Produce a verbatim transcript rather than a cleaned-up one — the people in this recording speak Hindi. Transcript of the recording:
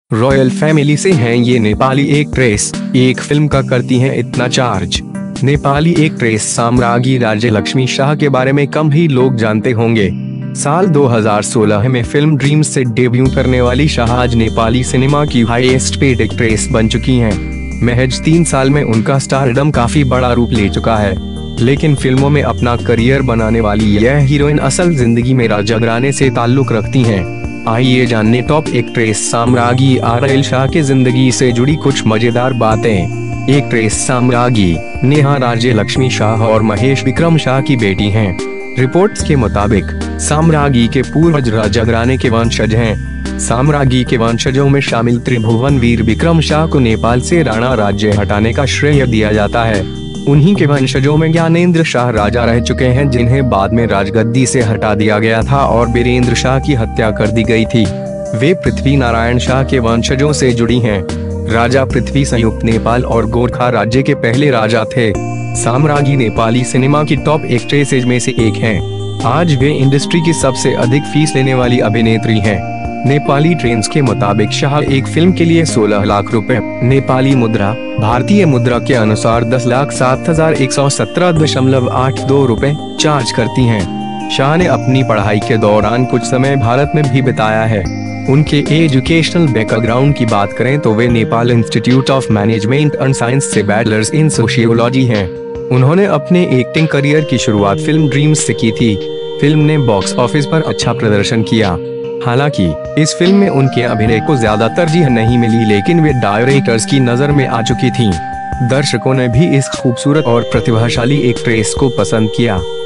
रॉयल फैमिली से हैं ये नेपाली एक्ट्रेस, एक फिल्म का करती हैं इतना चार्ज। नेपाली एक्ट्रेस साम्राज्ञी राज्यलक्ष्मी शाह के बारे में कम ही लोग जानते होंगे। साल दो हज़ार सोलह में फिल्म ड्रीम्स से डेब्यू करने वाली शाह आज नेपाली सिनेमा की हाईएस्ट पेड एक्ट्रेस बन चुकी हैं। महज तीन साल में उनका स्टारडम काफी बड़ा रूप ले चुका है, लेकिन फिल्मों में अपना करियर बनाने वाली यह हीरोइन असल जिंदगी में राजघराने से ताल्लुक रखती हैं। आइए जानने top actress Samragyee RL Shah के जिंदगी से जुड़ी कुछ मजेदार बातें। एक्ट्रेस साम्राज्ञी नेहा राज्यलक्ष्मी शाह और महेश विक्रम शाह की बेटी हैं। रिपोर्ट्स के मुताबिक साम्राज्ञी के पूर्वज राजघराने के वंशज हैं। साम्राज्ञी के वंशजों में शामिल त्रिभुवन वीर विक्रम शाह को नेपाल से राणा राज्य हटाने का श्रेय दिया जाता है। उन्हीं के वंशजों में ज्ञानेंद्र शाह राजा रह चुके हैं, जिन्हें बाद में राजगद्दी से हटा दिया गया था और बीरेंद्र शाह की हत्या कर दी गई थी। वे पृथ्वी नारायण शाह के वंशजों से जुड़ी हैं। राजा पृथ्वी संयुक्त नेपाल और गोरखा राज्य के पहले राजा थे। साम्राज्ञी नेपाली सिनेमा की टॉप एक्ट्रेसेज में से एक हैं। आज वे इंडस्ट्री की सबसे अधिक फीस लेने वाली अभिनेत्री हैं। नेपाली ट्रेंड्स के मुताबिक शाह एक फिल्म के लिए सोलह लाख रुपए नेपाली मुद्रा भारतीय मुद्रा के अनुसार दस लाख सात हजार एक सौ सत्रह दशमलव आठ दो रुपए चार्ज करती हैं। शाह ने अपनी पढ़ाई के दौरान कुछ समय भारत में भी बिताया है। उनके एजुकेशनल बैकग्राउंड की बात करें तो वे Nepal institute of management and science से बैचलर्स इन सोशियोलॉजी हैं। उन्होंने अपने एक्टिंग करियर की शुरुआत फिल्म ड्रीम्स से की थी। फिल्म ने बॉक्स ऑफिस पर अच्छा प्रदर्शन किया। हालांकि इस फिल्म में उनके अभिनय को ज्यादा तरजीह नहीं मिली, लेकिन वे डायरेक्टर्स की नजर में आ चुकी थीं। दर्शकों ने भी इस खूबसूरत और प्रतिभाशाली एक्ट्रेस को पसंद किया।